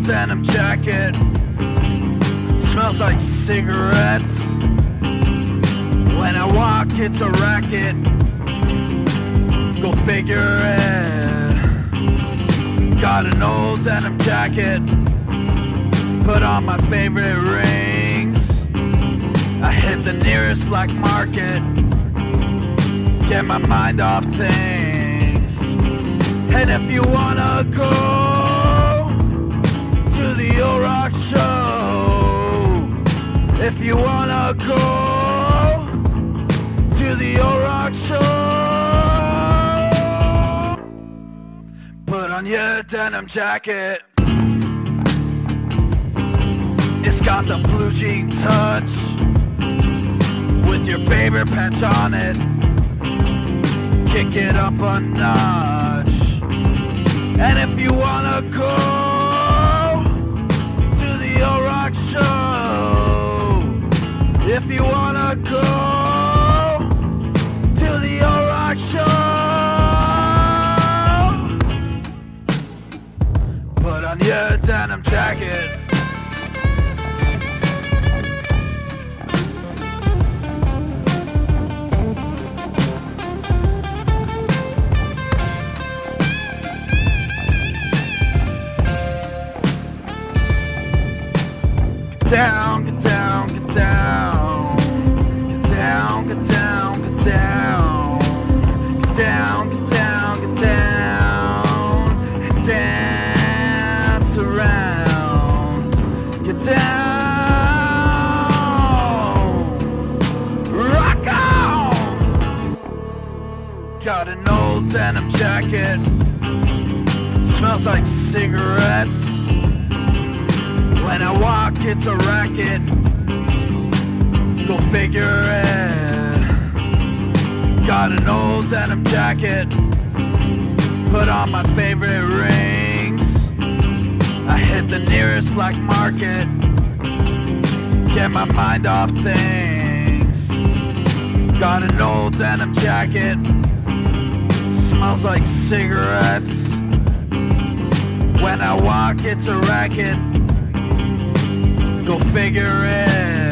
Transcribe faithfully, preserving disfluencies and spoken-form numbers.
denim jacket. Smells like cigarettes. When I walk, it's a racket. Go figure it. Got an old denim jacket. Put on my favorite rings. I hit the nearest black market. Get my mind off things. And if you wanna go to the old rock show, if you wanna go to the old rock show, put on your denim jacket. It's got the blue jean touch with your favorite patch on it. Kick it up a notch. And if you wanna go to the old rock show, if you wanna go to the old rock show, put on your denim jacket. Down, get down, get down. Get down, get down, get down. Get down, get down, get down. And dance around. Get down. Rock on. Got an old denim jacket. Smells like cigarettes. When I walk, it's a racket. Go figure it. Got an old denim jacket. Put on my favorite rings. I hit the nearest black market. Get my mind off things. Got an old denim jacket. Smells like cigarettes. When I walk, it's a racket. Go figure it.